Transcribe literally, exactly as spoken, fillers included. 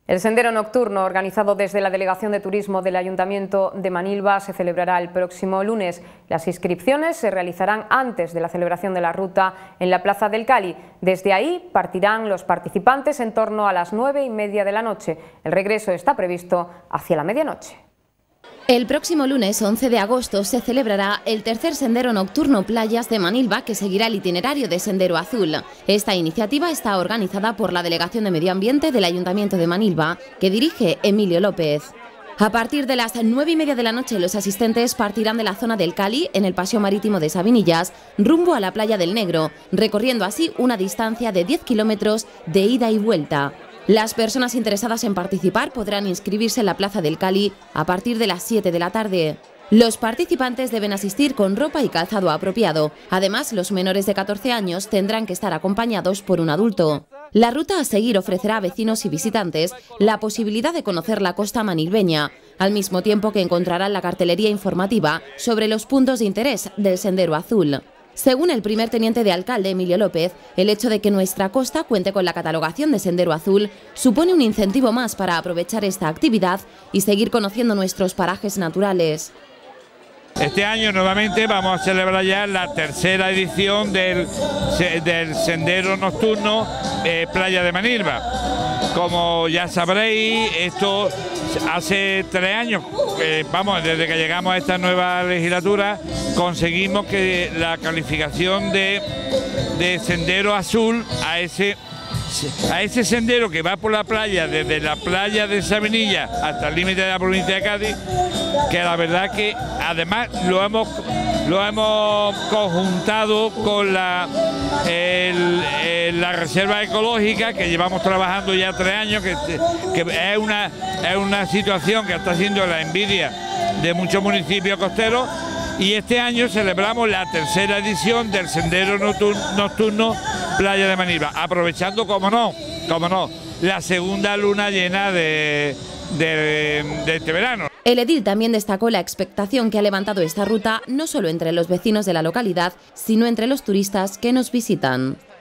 El sendero nocturno, organizado desde la Delegación de Turismo del Ayuntamiento de Manilva, se celebrará el próximo lunes. Las inscripciones se realizarán antes de la celebración de la ruta en la Plaza del Cali. Desde ahí partirán los participantes en torno a las nueve y media de la noche. El regreso está previsto hacia la medianoche. El próximo lunes once de agosto se celebrará el tercer Sendero Nocturno Playas de Manilva, que seguirá el itinerario de Sendero Azul. Esta iniciativa está organizada por la Delegación de Medio Ambiente del Ayuntamiento de Manilva, que dirige Emilio López. A partir de las nueve y media de la noche, los asistentes partirán de la zona del Cali, en el Paseo Marítimo de Sabinillas, rumbo a la Playa del Negro, recorriendo así una distancia de diez kilómetros de ida y vuelta. Las personas interesadas en participar podrán inscribirse en la Plaza del Cali a partir de las siete de la tarde. Los participantes deben asistir con ropa y calzado apropiado. Además, los menores de catorce años tendrán que estar acompañados por un adulto. La ruta a seguir ofrecerá a vecinos y visitantes la posibilidad de conocer la costa manilveña, al mismo tiempo que encontrarán la cartelería informativa sobre los puntos de interés del Sendero Azul. Según el primer teniente de alcalde, Emilio López, el hecho de que nuestra costa cuente con la catalogación de Sendero Azul supone un incentivo más para aprovechar esta actividad y seguir conociendo nuestros parajes naturales. Este año nuevamente vamos a celebrar ya la tercera edición del, del Sendero Nocturno eh, Playa de Manilva. Como ya sabréis, esto hace tres años, eh, vamos, desde que llegamos a esta nueva legislatura, conseguimos que la calificación de, de Sendero Azul a ese, a ese sendero que va por la playa, desde la playa de Sabinillas hasta el límite de la provincia de Cádiz, que la verdad que además lo hemos, lo hemos conjuntado con la, el, el, la reserva ecológica, que llevamos trabajando ya tres años, que, que es, una, es una situación que está haciendo la envidia de muchos municipios costeros, y este año celebramos la tercera edición del Sendero Nocturno Playa de Manilva, aprovechando, como no, como no, la segunda luna llena de, de, de este verano. El edil también destacó la expectación que ha levantado esta ruta, no solo entre los vecinos de la localidad, sino entre los turistas que nos visitan.